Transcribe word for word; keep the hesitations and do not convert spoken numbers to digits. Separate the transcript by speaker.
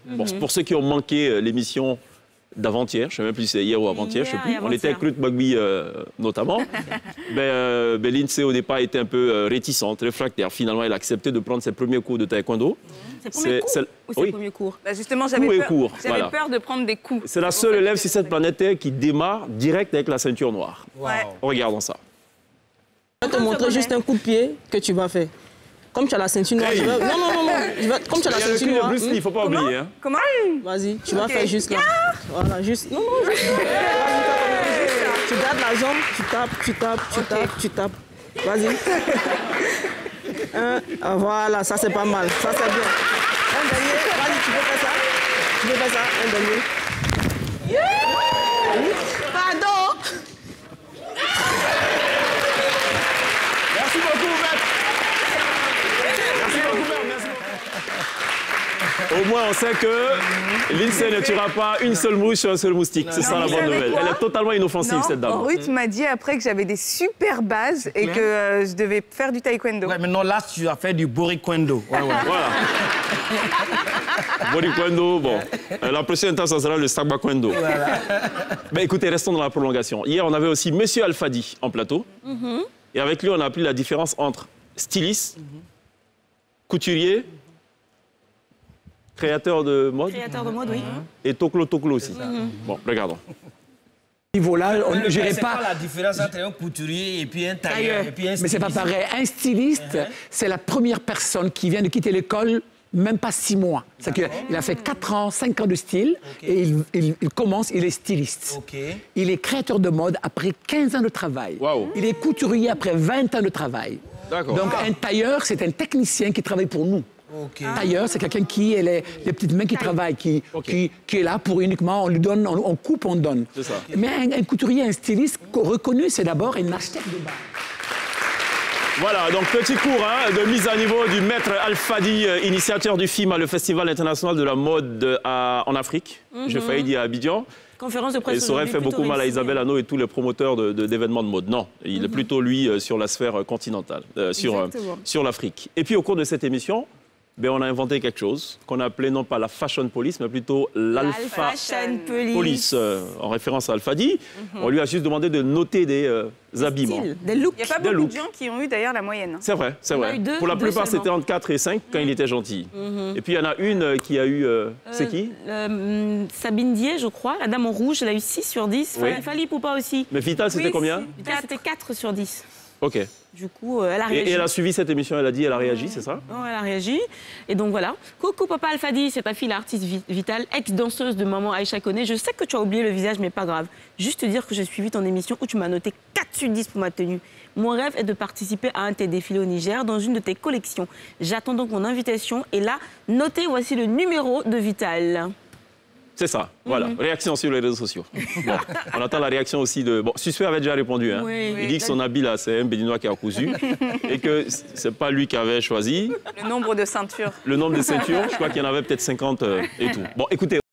Speaker 1: Bon, pour ceux qui ont manqué l'émission d'avant-hier, je ne sais même plus si c'est hier ou avant-hier, je ne sais plus. On était avec Ruth Bagby euh, notamment. ben, euh, ben, Lindsay au départ était un peu euh, réticente, réfractaire. Finalement, elle a accepté de prendre ses premiers cours de taekwondo.
Speaker 2: Ses premiers cours ou ses
Speaker 1: oui.
Speaker 2: premiers cours
Speaker 3: bah Justement, j'avais peur,
Speaker 1: voilà.
Speaker 3: peur de prendre des coups.
Speaker 1: C'est la seule élève sur cette planète Terre qui démarre direct avec la ceinture noire.
Speaker 3: Wow.
Speaker 1: Regardons ça.
Speaker 4: Je vais te montrer juste un coup de pied que tu vas faire. Comme tu as la ceinture noire, hey. je vais... Non, non, non, non. Je vais... Comme tu as la ceinture noire...
Speaker 1: Il ne faut pas
Speaker 3: Comment
Speaker 1: oublier. Hein.
Speaker 3: Comment
Speaker 4: Vas-y, tu vas
Speaker 3: okay.
Speaker 4: faire juste là. Voilà, juste... Non, non, juste... Tu gardes la jambe, tu tapes, tu tapes, tu okay. tapes, tu tapes. Vas-y. Un... Ah, voilà, ça c'est pas mal. Ça c'est bien. Un dernier. Vas-y, tu peux faire ça. Tu peux faire ça. Un dernier. Yeah. Pardon.
Speaker 1: Merci beaucoup, maître. Merci beaucoup, maître. Merci beaucoup. Au moins, on sait que Lindsay ne tuera pas une seule mouche sur un seul moustique. C'est ça la bonne nouvelle. Elle est totalement inoffensive,
Speaker 3: non,
Speaker 1: cette dame.
Speaker 3: Ruth m'a dit après que j'avais des super bases et que euh, je devais faire du taekwondo.
Speaker 5: Ouais, mais non, là, tu as fait du borikwendo. Ouais, ouais.
Speaker 1: Voilà. Borikwendo, bon. La prochaine temps, ça sera le sabakwendo. Voilà. Ben, écoutez, restons dans la prolongation. Hier, on avait aussi Monsieur Alfadi en plateau. Mm-hmm. Et avec lui, on a appris la différence entre styliste, mm-hmm. couturier, créateur de mode.
Speaker 2: Créateur de mode, oui.
Speaker 1: Et toklo toklo aussi. Mm-hmm. Bon, regardons.
Speaker 6: Niveau-là, on ne gérait pas...
Speaker 5: C'est quoi la différence entre un couturier et puis un tailleur et puis un styliste?
Speaker 6: Mais c'est pas pareil. Un styliste, uh-huh. c'est la première personne qui vient de quitter l'école, même pas six mois. C'est qu'il a fait quatre ans, cinq ans de style, okay. et il, il, il commence, il est styliste. Okay. Il est créateur de mode après quinze ans de travail. Wow. Il est couturier après vingt ans de travail. Donc un tailleur, c'est un technicien qui travaille pour nous. Okay. Tailleur, c'est quelqu'un qui a les, les petites mains qui travaillent, qui, okay. qui, qui est là pour uniquement, on lui donne, on, on coupe, on donne. Ça. Mais un, un couturier, un styliste reconnu, c'est d'abord un architecte de base.
Speaker 1: Voilà, donc petit cours hein, de mise à niveau du maître Alfadi, euh, initiateur du F I M A, le Festival international de la mode à, en Afrique. Mm-hmm. J'ai failli dire à Abidjan.
Speaker 2: Conférence de presse.
Speaker 1: Et ça aurait fait beaucoup mal à Isabelle Hanot et tous les promoteurs d'événements de, de, de mode. Non, il mm-hmm. est plutôt, lui, euh, sur la sphère continentale, euh, sur, euh, sur l'Afrique. Et puis, au cours de cette émission, ben, on a inventé quelque chose qu'on a appelé non pas la Fashion Police, mais plutôt l'Alpha Police, Police euh, en référence à Alfadi. Mm-hmm. On lui a juste demandé de noter des euh, habillements.
Speaker 2: Des looks.
Speaker 3: Il n'y a pas
Speaker 1: des
Speaker 3: beaucoup
Speaker 1: looks.
Speaker 3: de gens qui ont eu d'ailleurs la moyenne.
Speaker 1: C'est vrai, c'est vrai.
Speaker 2: Deux,
Speaker 1: Pour la plupart,
Speaker 2: seulement.
Speaker 1: c'était entre quatre et cinq quand mm-hmm. il était gentil. Mm-hmm. Et puis, il y en a une qui a eu... Euh, euh, c'est qui
Speaker 2: euh, Sabine Dier, je crois. La dame en rouge, elle a eu six sur dix. Oui. Fali Poupa aussi.
Speaker 1: Mais Vital, c'était oui, combien?
Speaker 2: Vital, c'était quatre sur dix.
Speaker 1: OK.
Speaker 2: Du coup, euh, elle a réagi.
Speaker 1: Et, et elle a suivi cette émission, elle a dit, elle a réagi, mmh. c'est ça?
Speaker 2: Non, elle a réagi. Et donc voilà. Coucou Papa Alfadi, c'est ta fille, l'artiste Vital, ex-danseuse de Maman Aïcha Koné. Je sais que tu as oublié le visage, mais pas grave. Juste te dire que j'ai suivi ton émission où tu m'as noté quatre sur dix pour ma tenue. Mon rêve est de participer à un de tes défilés au Niger dans une de tes collections. J'attends donc mon invitation. Et là, notez, voici le numéro de Vital.
Speaker 1: C'est ça, voilà. Mm-hmm. Réaction sur les réseaux sociaux. Bon, on attend la réaction aussi de... Bon, Suspect avait déjà répondu. Hein. Oui, il oui, dit que son habit, là, c'est un béninois qui a cousu et que c'est pas lui qui avait choisi.
Speaker 3: Le nombre de ceintures.
Speaker 1: Le nombre de ceintures, je crois qu'il y en avait peut-être cinquante euh, et tout. Bon, écoutez...